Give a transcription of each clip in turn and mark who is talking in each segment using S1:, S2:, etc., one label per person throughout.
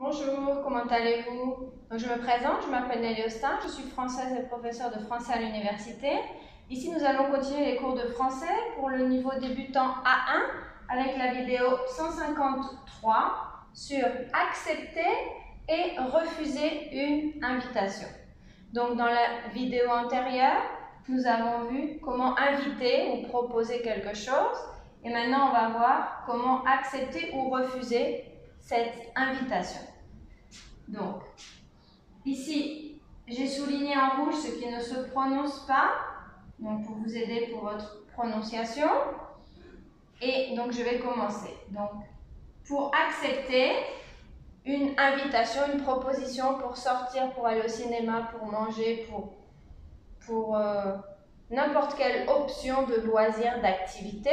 S1: Bonjour, comment allez-vous? Je me présente, je m'appelle Nelly Austin, je suis française et professeure de français à l'université. Ici, nous allons continuer les cours de français pour le niveau débutant A1 avec la vidéo 153 sur accepter et refuser une invitation. Donc, dans la vidéo antérieure, nous avons vu comment inviter ou proposer quelque chose. Et maintenant, on va voir comment accepter ou refuser cette invitation. Donc, ici, j'ai souligné en rouge ce qui ne se prononce pas, donc pour vous aider pour votre prononciation. Et donc, je vais commencer. Donc, pour accepter une invitation, une proposition pour sortir, pour aller au cinéma, pour manger, pour n'importe quelle option de loisir, d'activité.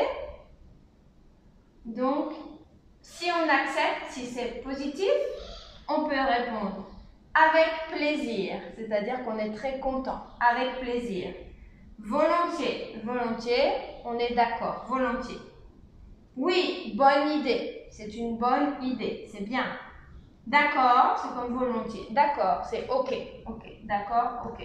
S1: Donc, si on accepte, si c'est positif, on peut répondre avec plaisir, c'est-à-dire qu'on est très content, avec plaisir. Volontiers, volontiers, on est d'accord, volontiers. Oui, bonne idée, c'est une bonne idée, c'est bien. D'accord, c'est comme volontiers. D'accord, c'est ok, ok, d'accord, ok.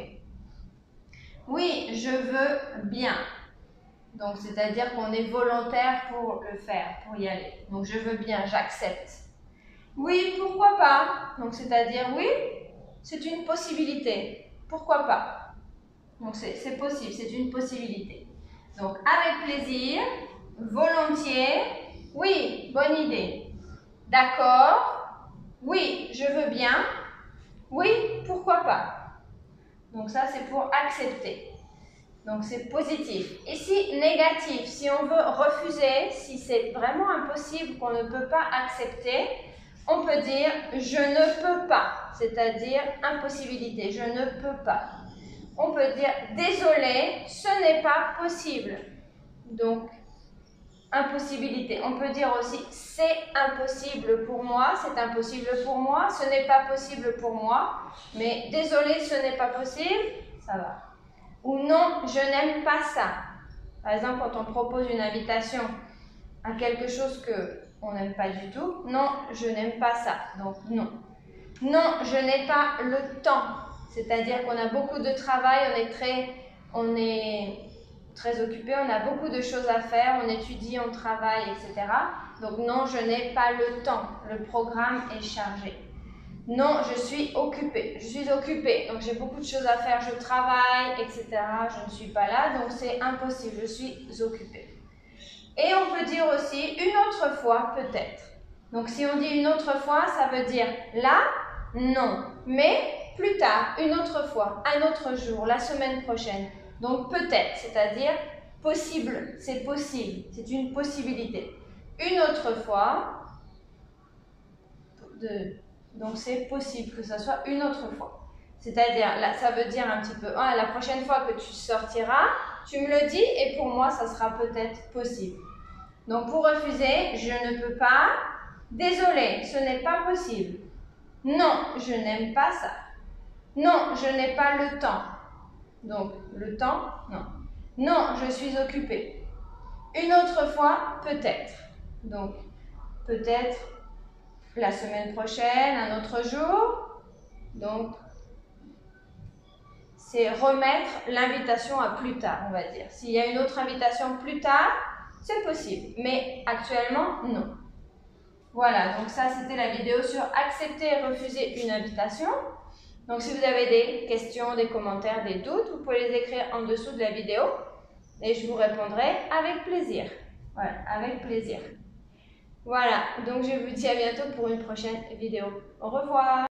S1: Oui, je veux bien. Donc, c'est-à-dire qu'on est volontaire pour le faire, pour y aller. Donc, je veux bien, j'accepte. Oui, pourquoi pas? Donc, c'est-à-dire, oui, c'est une possibilité. Pourquoi pas? Donc, c'est possible, c'est une possibilité. Donc, avec plaisir, volontiers, oui, bonne idée. D'accord, oui, je veux bien. Oui, pourquoi pas? Donc, ça, c'est pour accepter. Donc, c'est positif. Ici, négatif, si on veut refuser, si c'est vraiment impossible qu'on ne peut pas accepter, on peut dire « je ne peux pas », c'est-à-dire impossibilité, je ne peux pas. On peut dire « désolé, ce n'est pas possible ». Donc, impossibilité. On peut dire aussi « c'est impossible pour moi », c'est impossible pour moi, ce n'est pas possible pour moi, mais désolé, ce n'est pas possible, ça va. Ou non, je n'aime pas ça. Par exemple, quand on propose une invitation à quelque chose qu'on n'aime pas du tout, non, je n'aime pas ça. Donc, non. Non, je n'ai pas le temps. C'est-à-dire qu'on a beaucoup de travail, on est très occupé, on a beaucoup de choses à faire, on étudie, on travaille, etc. Donc, non, je n'ai pas le temps. Le programme est chargé. Non, je suis occupée. Je suis occupée, donc j'ai beaucoup de choses à faire, je travaille, etc. Je ne suis pas là, donc c'est impossible, je suis occupée. Et on peut dire aussi une autre fois, peut-être. Donc si on dit une autre fois, ça veut dire là, non. Mais plus tard, une autre fois, un autre jour, la semaine prochaine. Donc peut-être, c'est-à-dire possible, c'est possible, c'est une possibilité. Une autre fois, donc c'est possible que ça soit une autre fois. C'est-à-dire, là, ça veut dire un petit peu, ah, la prochaine fois que tu sortiras, tu me le dis et pour moi, ça sera peut-être possible. Donc pour refuser, je ne peux pas. Désolé, ce n'est pas possible. Non, je n'aime pas ça. Non, je n'ai pas le temps. Donc le temps, non. Non, je suis occupée. Une autre fois, peut-être. Donc peut-être la semaine prochaine, un autre jour. Donc, c'est remettre l'invitation à plus tard, on va dire. S'il y a une autre invitation plus tard, c'est possible. Mais actuellement, non. Voilà, donc ça, c'était la vidéo sur accepter et refuser une invitation. Donc, si vous avez des questions, des commentaires, des doutes, vous pouvez les écrire en dessous de la vidéo et je vous répondrai avec plaisir. Voilà, avec plaisir. Voilà, donc je vous dis à bientôt pour une prochaine vidéo. Au revoir!